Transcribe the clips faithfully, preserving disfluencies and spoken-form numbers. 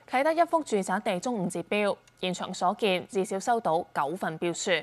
啟德一幅住宅地中午截標，現場所見至少收到九份標書。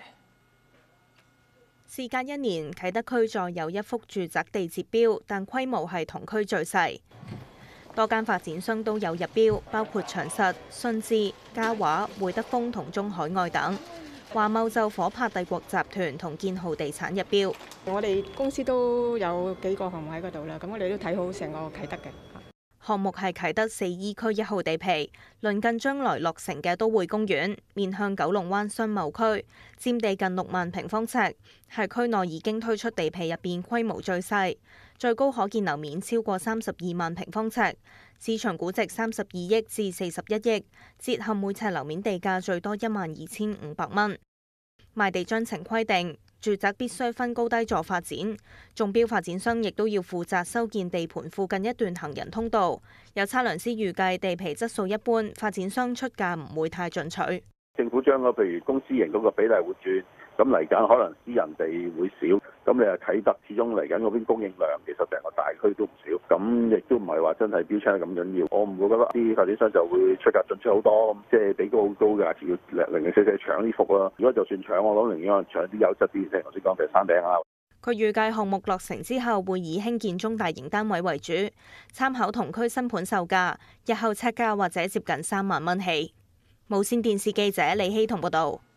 事隔一年，啟德區再有一幅住宅地截標，但規模係同區最細。多間發展商都有入標，包括長實、信置、嘉華、會德豐同中海外等。華懋就夥拍帝國集團同建浩地產入標。 我哋公司都有幾個項目喺嗰度啦，咁我哋都睇好成個啟德嘅。 項目係啟德四 E 區一號地皮，鄰近將來落成嘅都會公園，面向九龍灣商貿區，佔地近六萬平方尺，係區內已經推出地皮入邊規模最細，最高可建樓面超過三十二萬平方尺，市場估值三十二億至四十一億，折合每尺樓面地價最多一萬二千五百蚊。賣地章程規定，住宅必須分高低座發展，中標發展商亦都要負責修建地盤附近一段行人通道。有測量師預計地皮質素一般，發展商出價唔會太進取。 政府將個譬如公私營嗰個比例會轉，咁嚟緊可能私人地會少，咁你又啟德始終嚟緊嗰邊供應量其實成個大區都唔少，咁亦都唔係話真係標槍咁緊要。我唔會覺得啲發展商就會出價進取好多，即係俾個好高嘅價錢要零零四四搶呢幅啦。如果就算搶，我諗寧願搶啲優質啲，即係頭先講譬如山頂啊。 佢預計項目落成之後會以興建中大型單位為主，參考同區新盤售價，日後尺價或者接近三萬蚊起。無線電視記者李希彤報道。